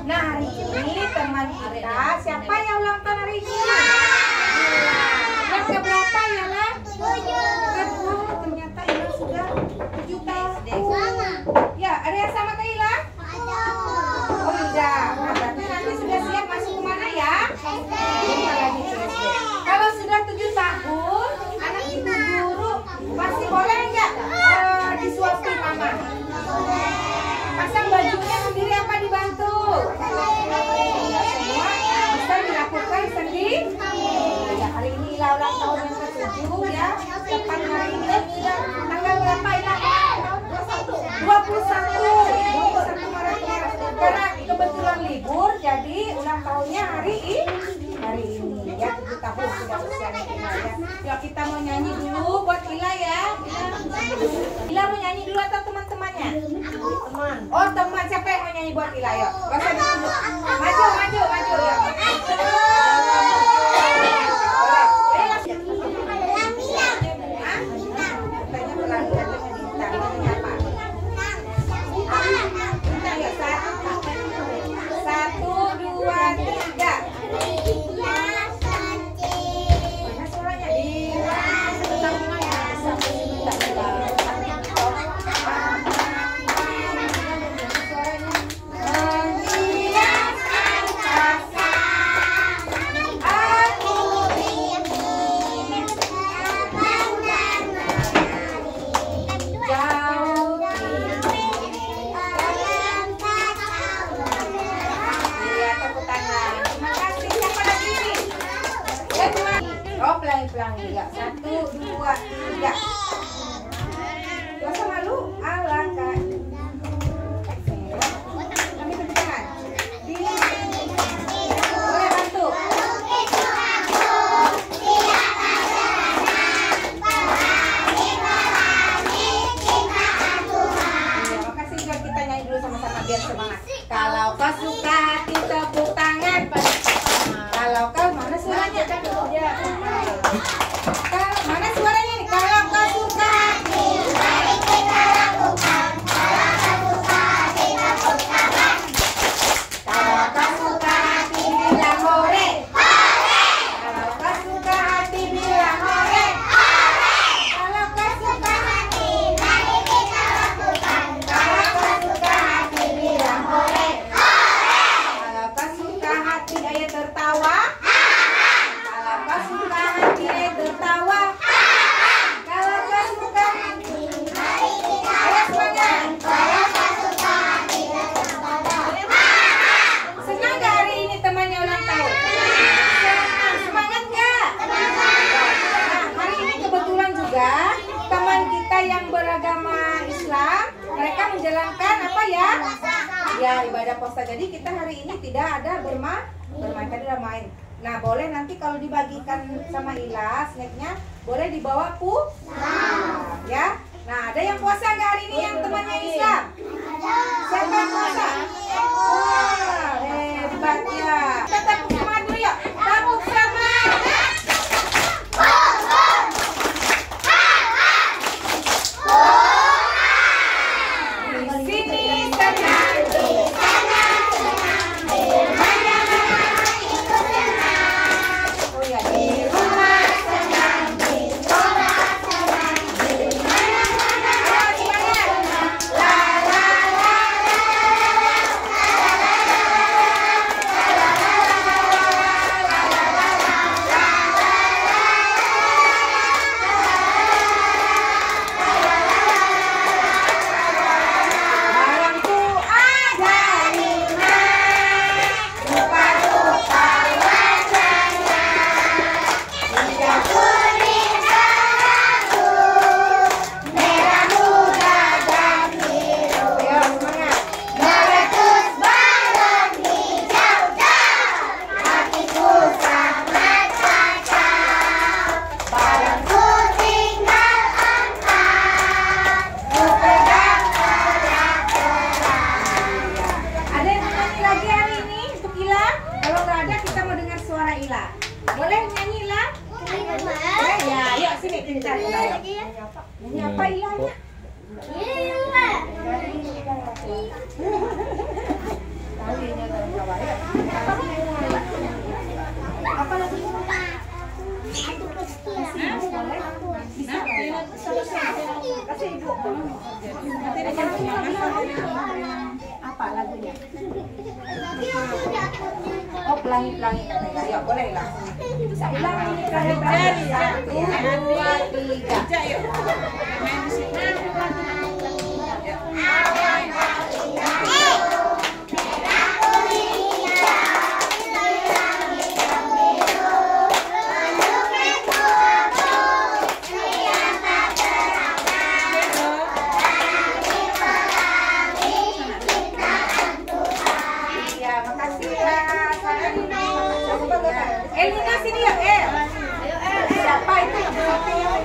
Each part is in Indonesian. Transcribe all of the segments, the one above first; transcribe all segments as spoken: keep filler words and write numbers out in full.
Nah, hari ini teman kita, siapa yang ulang tahun hari ini? Yang keberapa ya, lah? Tujuh. Ternyata Ila sudah tujuh tahun. Ya, ada yang sama ke Ila? Oh, tidak. Nah, berarti nanti sudah siap masuk kemana ya? Bentar lagi S D. Kalau sudah tujuh tahun, anak ibu guru pasti boleh nggak uh, disuapin mama? Pasang bajunya sendiri apa dibantu? Ya, semua bisa dilakukan sendiri. Ya, hari ini Ila ulang tahun yang ketujuh ya. Tepat hari ini tanggal berapa Ila? dua puluh satu Maret. Karena kebetulan libur, jadi ulang tahunnya hari ini. Hari ini ya, tujuh tahun sudah usianya Ila ya. Yuk kita mau nyanyi dulu buat Ila ya. Ila mau nyanyi dulu atau teman-temannya? Teman. Oh, teman. Siapa yang mau nyanyi buat Ila? Yuk. Gak usah ditunjuk. Maju, maju, maju ya. Satu, dua, tiga. Mana suaranya? Di pelangi ya. Satu, dua, tiga. Gak usah malu, alangkah. Kami tepuk tangan. Boleh bantu. Makasih juga, kita nyanyi dulu sama-sama biar semangat. Kalau kau suka hati tepuk tangan. Kalau kau mana suaranya? Mana suaranya nih? Kalau kau suka hati, mari kita lakukan. Kalau kau suka hati, tepuk tangan. Kalau kau suka hati, bilang hore. Hore. Kalau kau suka hati, bilang hore. Hore. Kalau kau suka hati, mari kita lakukan. Kalau kau suka hati, bilang hore. Hore. Kalau kau suka hati, ayo tertawa. Kalau kau suka hati, ayo tertawa. Kalau kau suka hati, mari kita lakukan. Kalau kau suka hati, tertawa. Senang gak hari ini temannya ulang tahun? Senang. Semangat gak? Nah, hari ini kebetulan juga teman kita yang beragama Islam, mereka menjalankan apa ya? Ya, ibadah puasa. Jadi kita hari ini tidak ada bermain, bermain tadi udah main. Nah, boleh nanti kalau dibagikan sama Ila snacknya, boleh dibawa pu. Nah, ya. Nah, ada yang puasa nggak hari ini yang temannya Islam? Siapa yang puasa? Wah, hebat ya. Kita tepuk semangat dulu yuk. Tepuk semangat. Di sini senang, di sana senang, di mana-mana ikut senang. Oh ya, di rumah senang, di sekolah senang, di mana-mana senang. La la la barang tu ada lima, rupa-rupa wajahnya, hijau kuning satu, merah muda dan biru. Ayo semangat. Meletus balon hijau-hijau, hatiku sangat kacau. Balonku tinggal empat, ku pegang erat-erat. Ada yang mau nyanyi lagi hari ini untuk Ila? Kalau nggak ada, kita mau dengar suara Ila. Boleh nyanyi Ila? Boleh ya, yuk sini kita Ila. Nyanyi apa Ilanya? Talinya Apa lagunya? Oh, pelangi-pelangi katanya. Ya, boleh lah. Pelangi pelangi. Satu, dua, tiga. Elina sini ya, El. Siapa itu yang berarti?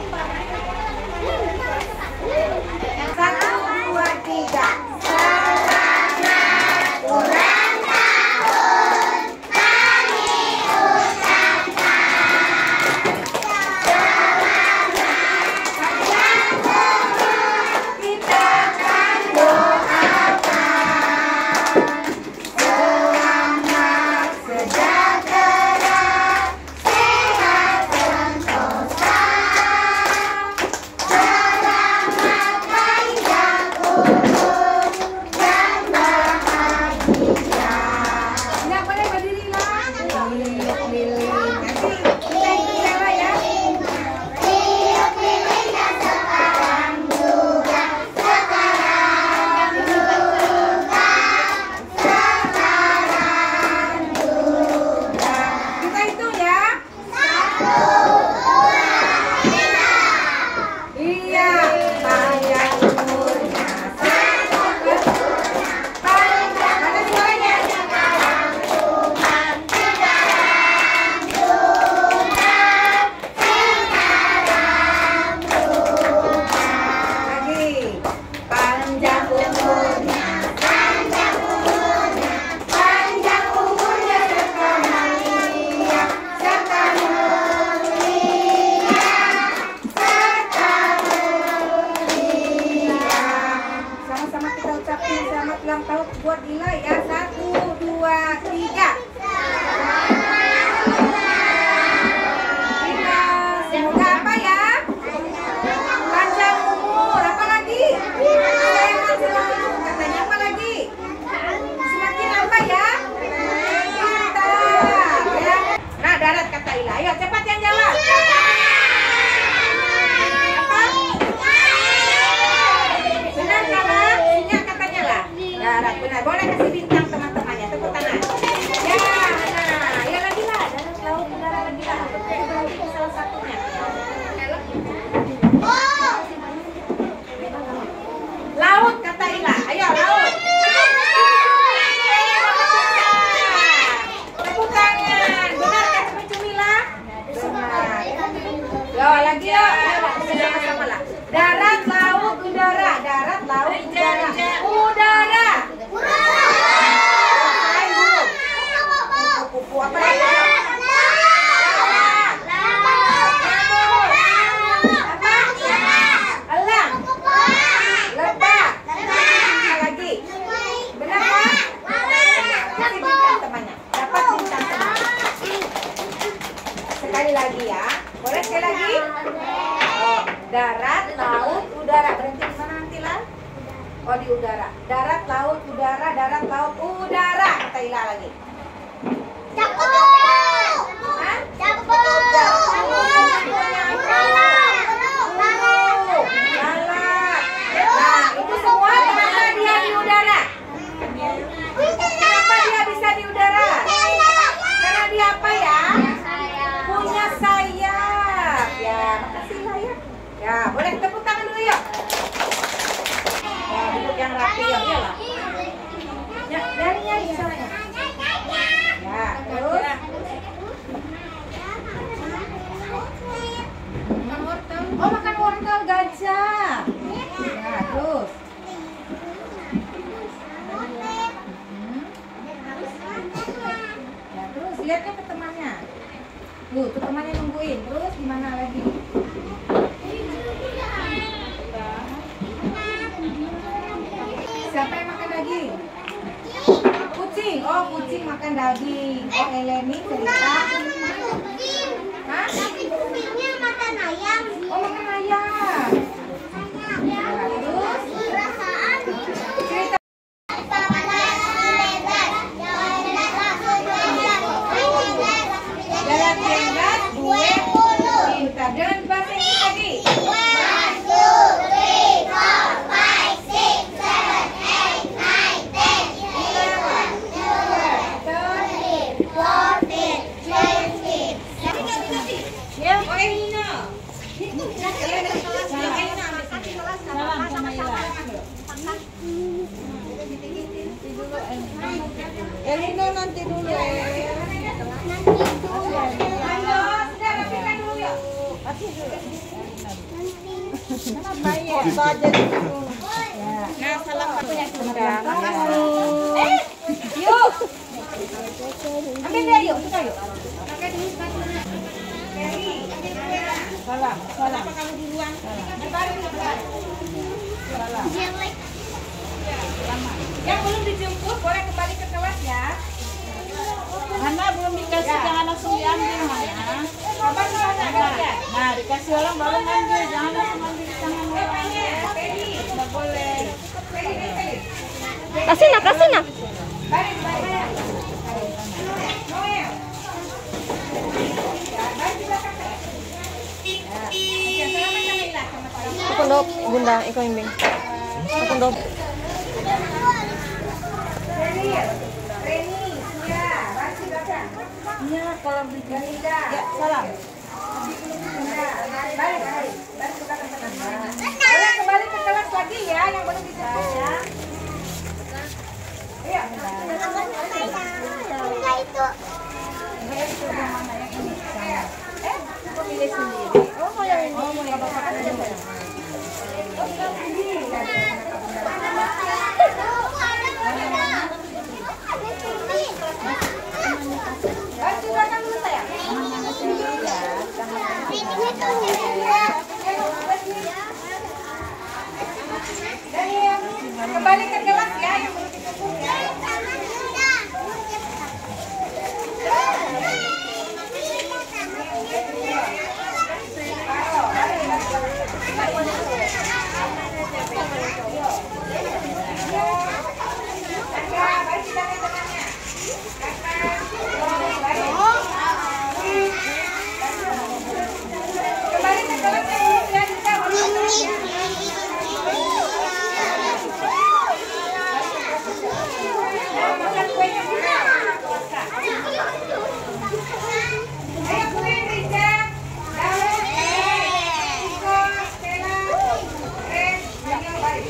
Satu, dua, tiga. Selamat ulang tahun kami ucapkan. Selamat panjang umur kita akan doakan. Selamat sejahtera. Selamat ulang tahun buat Ila ya. Satu, dua, tiga. Ila, semoga apa ya? Panjang umur. Apa lagi? Sehat selalu. Katanya apa lagi? Semakin apa ya? Pintar ya. Nah, darat kata Ila. Ayo cepat yang jawab. Apa? Benar kalah? Darat, benar. Boleh kasih bintang teman-temannya. Tepuk tangan. Ya, nah, ya lagi lah. Darat, laut, udara lagi lah. Berarti salah satunya. Oh. Laut kata Ila. Ayo laut. Tepuk tangan. Benar kan Cumila? Benar. Yo lagi yo. Sama-sama lah. Darat, laut, udara. Darat, laut, udara. Udara. Kupu apa lagi? Apa? Elang. Lebah. Apa lagi? Benar kan? Kasih bintang temannya. Dapat bintang temannya. Sekali lagi ya. Boleh sekali lagi? Oh, darat, laut, udara. Berhenti di mana nanti lah? Oh, di udara. Darat, laut, udara, darat, laut, udara. Kata Ila lagi. Capu. Hah? Capu. Capu. Nah, itu semua kenapa dia di udara? Kenapa dia bisa di udara? Karena dia apa ya? Punya sayap. Ya, makasih lah ya. Ya, boleh tepuk tangan dulu yuk. Ya, duduk yang rapi ya, iyalah. Ya, dari nyari caranya. Ya, terus. Oh, makan wortel gajah. Ya, terus. Hmm. Ya, terus lihatnya ke temannya. Tuh, tuh temannya nungguin. Terus gimana lagi? Siapa yang makan daging? Kucing. Oh, kucing makan daging. Oh, Eleni cerita. Hah? Tapi kupingnya makan ayam. Oh, makan ayam. Nah, terus perasaan Elino nanti dulu ya. Ayo, sudah rapikan dulu yuk. Kasih dulu. Kenapa ya? Saja dulu. Nah, salah satunya sudah. Eh, yuk. Ambil dia yuk, sudah yuk. Pakai dulu sepatunya. Salah, salah. Apa kamu duluan? Salah. Salah. Yang belum dijemput boleh kembali ke kelas ya. Hana belum dikasih, ya. Jangan langsung diambil Hana. Apa di sana? Nah, nah, dikasih orang baru ngambil, jangan langsung ambil di tangan orang. Nggak boleh. Kasih nak, kasih nak. Baris, baris. Noel. Baris di belakang saya. Ya, salaman sama Ila sama Pak. Aku dok, bunda, ikaw yung bing. Aku dok. Reni, Reni, ya, baris di belakang. Iya, kalau bikin Rida. ya, salam. Baris, baris. Baris di belakang tenang. Boleh kembali ke kelas lagi ya, yang belum dijemput ya. Iya. Enggak itu. Eh, aku pilih sendiri. Oh, mau yang ini. Oh, mau yang bapak aja. Baris di belakang dulu sayang. Daniel, kembali ke kelas ya, yang belum dijemput ya. Kembali ke kelas yang belum ya, Dika. Makan kuenya juga. Ayo kuenya Risa. Daun, Iko, Stella, Ren, Daniel, balik.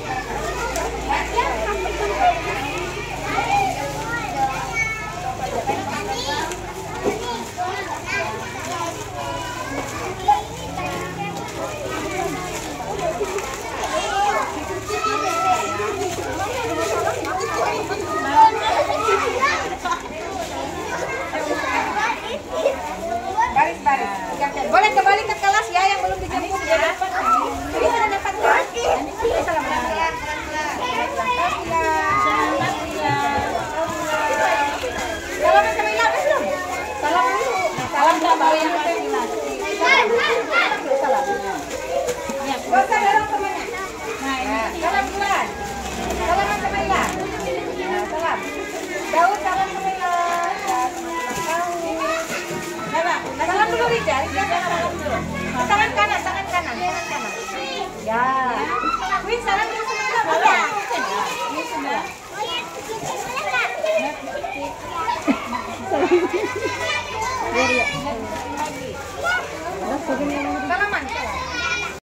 Baris, baris. Boleh kembali ke kelas ya, yang belum dijemput ya. Ini sudah dapat kan? Salaman sama Ila, belum? Salam dulu. Salam sama yang salam. Gak usah dorong temannya. Nah, ini salam duluan. Salaman sama Ila. Ya, salam. Daud, salam sama Ila. Salam. Salam dulu Rija. Rija salam dulu. Tangan kanan, tangan kanan, tangan kanan. Ya. Wih, salam dulu sama Ila. Salam. Ini sudah. Salaman.